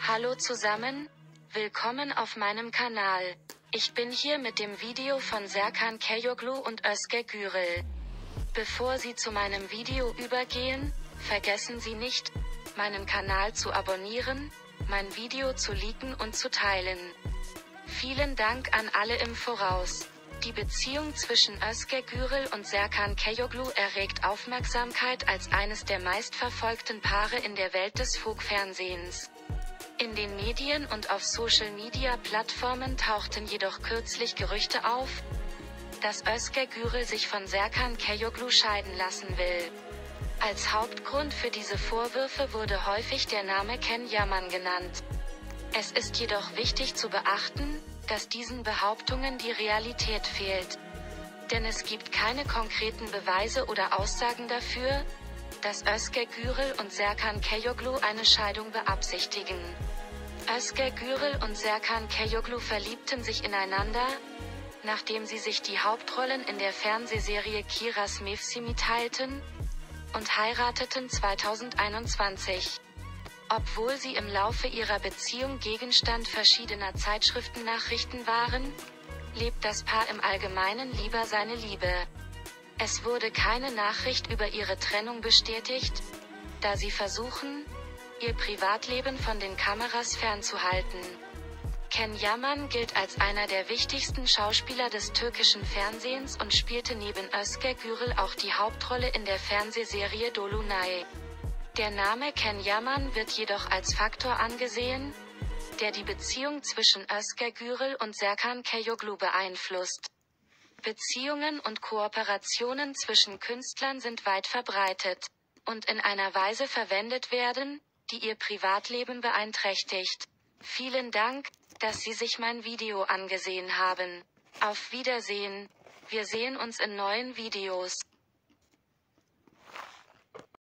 Hallo zusammen, willkommen auf meinem Kanal. Ich bin hier mit dem Video von Serkan Kayoglu und Özge Gürel. Bevor Sie zu meinem Video übergehen, vergessen Sie nicht, meinen Kanal zu abonnieren, mein Video zu liken und zu teilen. Vielen Dank an alle im Voraus. Die Beziehung zwischen Özge Gürel und Serkan Kayoglu erregt Aufmerksamkeit als eines der meistverfolgten Paare in der Welt des Folk-Fernsehens. In den Medien und auf Social-Media-Plattformen tauchten jedoch kürzlich Gerüchte auf, dass Özge Gürel sich von Serkan Kayoglu scheiden lassen will. Als Hauptgrund für diese Vorwürfe wurde häufig der Name Can Yaman genannt. Es ist jedoch wichtig zu beachten, dass diesen Behauptungen die Realität fehlt. Denn es gibt keine konkreten Beweise oder Aussagen dafür, dass Özge Gürel und Serkan Kayoglu eine Scheidung beabsichtigen. Özge Gürel und Serkan Kayoglu verliebten sich ineinander, nachdem sie sich die Hauptrollen in der Fernsehserie Kiraz Mevsimi teilten, und heirateten 2021. Obwohl sie im Laufe ihrer Beziehung Gegenstand verschiedener Zeitschriftennachrichten waren, lebt das Paar im Allgemeinen lieber seine Liebe. Es wurde keine Nachricht über ihre Trennung bestätigt, da sie versuchen, ihr Privatleben von den Kameras fernzuhalten. Can Yaman gilt als einer der wichtigsten Schauspieler des türkischen Fernsehens und spielte neben Özge Gürel auch die Hauptrolle in der Fernsehserie Dolunay. Der Name Can Yaman wird jedoch als Faktor angesehen, der die Beziehung zwischen Özge Gürel und Serkan Kayoglu beeinflusst. Beziehungen und Kooperationen zwischen Künstlern sind weit verbreitet und in einer Weise verwendet werden, die ihr Privatleben beeinträchtigt. Vielen Dank, dass Sie sich mein Video angesehen haben. Auf Wiedersehen. Wir sehen uns in neuen Videos.